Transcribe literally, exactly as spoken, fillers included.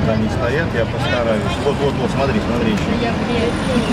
они стоят, я постараюсь. Вот, вот, вот, смотри, смотри еще.